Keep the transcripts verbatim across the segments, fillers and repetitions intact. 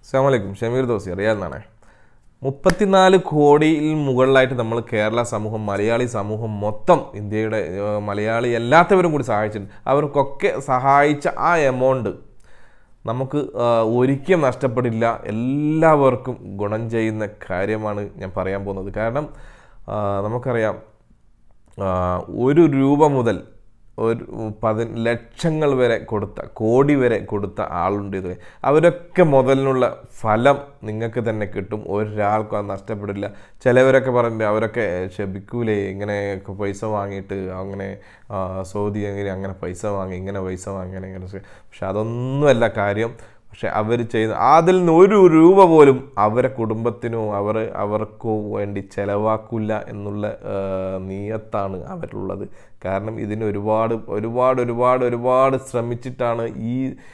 അസ്സലാമു ഷമീർ ദോസി റിയാൽ എന്നാണ്. മുപ്പത്തിനാല് കോടിയിൽ മുകളിലായിട്ട് നമ്മൾ കേരള സമൂഹം, മലയാളി സമൂഹം മൊത്തം, ഇന്ത്യയുടെ മലയാളി എല്ലാത്തവരും കൂടി സഹായിച്ചിട്ടുണ്ട്. അവർക്കൊക്കെ സഹായിച്ച ആ എമൗണ്ട് നമുക്ക് ഒരിക്കലും നഷ്ടപ്പെടില്ല. എല്ലാവർക്കും ഗുണം ചെയ്യുന്ന കാര്യമാണ് ഞാൻ പറയാൻ പോകുന്നത്. കാരണം നമുക്കറിയാം, ഒരു രൂപ മുതൽ ഒരു പതി ലക്ഷങ്ങൾ വരെ കൊടുത്ത, കോടി വരെ കൊടുത്ത ആളുണ്ട്. ഇത് അവരൊക്കെ മുതലിനുള്ള ഫലം നിങ്ങൾക്ക് തന്നെ കിട്ടും. ഒരാൾക്കും അത് നഷ്ടപ്പെടില്ല. ചിലവരൊക്കെ പറഞ്ഞിട്ട് അവരൊക്കെ ശപിക്കൂലേ, ഇങ്ങനെ പൈസ വാങ്ങിയിട്ട് അങ്ങനെ സൗദി അങ്ങനെ അങ്ങനെ പൈസ വാങ്ങി, ഇങ്ങനെ പൈസ വാങ്ങി, അങ്ങനെ ഇങ്ങനെ. പക്ഷെ അതൊന്നുമല്ല കാര്യം. പക്ഷെ അവർ ചെയ്ത അതിൽ നിന്ന് ഒരു രൂപ പോലും അവരെ കുടുംബത്തിനോ അവർ അവർക്കോ വേണ്ടി ചിലവാക്കില്ല എന്നുള്ള നിയത്താണ് അവരുള്ളത്. കാരണം ഇതിന് ഒരുപാട് ഒരുപാട് ഒരുപാട് ഒരുപാട് ശ്രമിച്ചിട്ടാണ് ഈ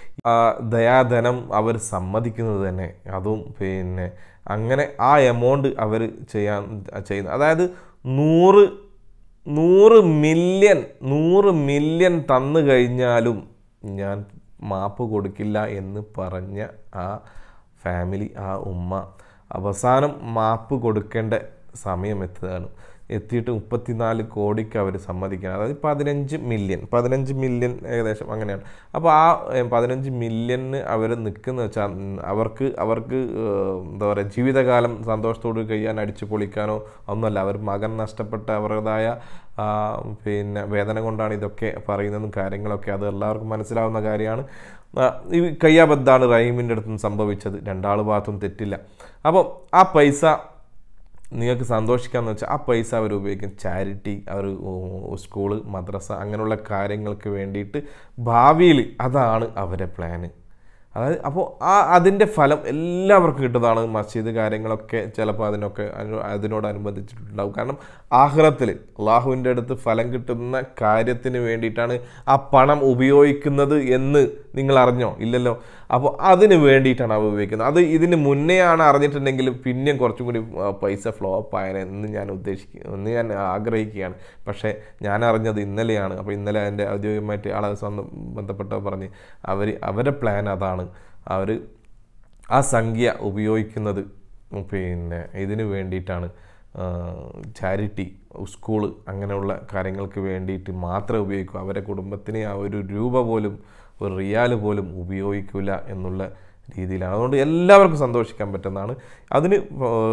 ദയാധനം അവർ സമ്മതിക്കുന്നത് തന്നെ. അതും പിന്നെ അങ്ങനെ ആ എമൗണ്ട് അവർ ചെയ്യാൻ ചെയ്യുന്നത്, അതായത് നൂറ് നൂറ് മില്യൺ നൂറ് മില്യൺ തന്നു കഴിഞ്ഞാലും ഞാൻ മാപ്പ് കൊടുക്കില്ല എന്ന് പറഞ്ഞ ആ ഫാമിലി, ആ ഉമ്മ അവസാനം മാപ്പ് കൊടുക്കേണ്ട സമയം എത്തുകയാണ്. എത്തിയിട്ട് മുപ്പത്തിനാല് കോടിക്ക് അവർ സമ്മതിക്കുകയാണ്. അതായത് പതിനഞ്ച് മില്യൺ പതിനഞ്ച് മില്യൺ ഏകദേശം അങ്ങനെയാണ്. അപ്പോൾ ആ പതിനഞ്ച് മില്യണിന് അവർ നിൽക്കുന്ന വെച്ചാൽ അവർക്ക് അവർക്ക് എന്താ പറയുക, ജീവിതകാലം സന്തോഷത്തോട് കഴിയാൻ, അടിച്ചു പൊളിക്കാനോ ഒന്നുമല്ല. അവർ മകൻ നഷ്ടപ്പെട്ട അവരുടേതായ പിന്നെ വേദന കൊണ്ടാണ് ഇതൊക്കെ പറയുന്നതും കാര്യങ്ങളൊക്കെ. അത് എല്ലാവർക്കും മനസ്സിലാവുന്ന കാര്യമാണ്. ഈ കയ്യാബദ്ധാണ് റഹീമിൻ്റെ അടുത്തും സംഭവിച്ചത്. രണ്ടാൾ ഭാഗത്തും തെറ്റില്ല. അപ്പോൾ ആ പൈസ നിങ്ങൾക്ക് സന്തോഷിക്കാമെന്ന് വെച്ചാൽ ആ പൈസ അവർ ഉപയോഗിക്കും ചാരിറ്റി, അവർ സ്കൂള്, മദ്രസ അങ്ങനെയുള്ള കാര്യങ്ങൾക്ക് വേണ്ടിയിട്ട് ഭാവിയിൽ. അതാണ് അവരുടെ പ്ലാന്. അതായത് അപ്പോൾ ആ അതിൻ്റെ ഫലം എല്ലാവർക്കും കിട്ടുന്നതാണ്. മസ്ജിദ് കാര്യങ്ങളൊക്കെ ചിലപ്പോൾ അതിനൊക്കെ അതിനോടനുബന്ധിച്ചിട്ടുണ്ടാവും. കാരണം ആഖിറത്തിൽ അള്ളാഹുവിൻ്റെ അടുത്ത് ഫലം കിട്ടുന്ന കാര്യത്തിന് വേണ്ടിയിട്ടാണ് ആ പണം ഉപയോഗിക്കുന്നത് എന്ന് നിങ്ങൾ അറിഞ്ഞോ? ഇല്ലല്ലോ. അപ്പോൾ അതിന് വേണ്ടിയിട്ടാണ് അവ ഉപയോഗിക്കുന്നത്. അത് ഇതിന് മുന്നേ ആണ് അറിഞ്ഞിട്ടുണ്ടെങ്കിൽ പിന്നെയും കുറച്ചും കൂടി പൈസ ഫ്ലോ അപ്പ് ആയെന്ന് ഞാൻ ഉദ്ദേശിക്കുക എന്ന് ഞാൻ ആഗ്രഹിക്കുകയാണ്. പക്ഷേ ഞാൻ അറിഞ്ഞത് ഇന്നലെയാണ്. അപ്പോൾ ഇന്നലെ അതിൻ്റെ ഔദ്യോഗികമായിട്ട് ആളെ ബന്ധപ്പെട്ടവർ പറഞ്ഞ് അവർ അവരുടെ പ്ലാൻ അതാണ്. അവർ ആ സംഖ്യ ഉപയോഗിക്കുന്നത് പിന്നെ ഇതിന് വേണ്ടിയിട്ടാണ്, ചാരിറ്റി, സ്കൂള് അങ്ങനെയുള്ള കാര്യങ്ങൾക്ക് വേണ്ടിയിട്ട് മാത്രമേ ഉപയോഗിക്കൂ. അവരുടെ കുടുംബത്തിന് ആ ഒരു രൂപ പോലും, ഒരു റിയാൽ പോലും ഉപയോഗിക്കില്ല എന്നുള്ള രീതിയിലാണ്. അതുകൊണ്ട് എല്ലാവർക്കും സന്തോഷിക്കാൻ പറ്റുന്നതാണ്. അതിന്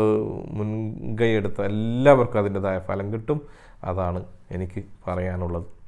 മുൻകൈ എടുത്ത എല്ലാവർക്കും അതിൻ്റെതായ ഫലം കിട്ടും. അതാണ് എനിക്ക് പറയാനുള്ളത്.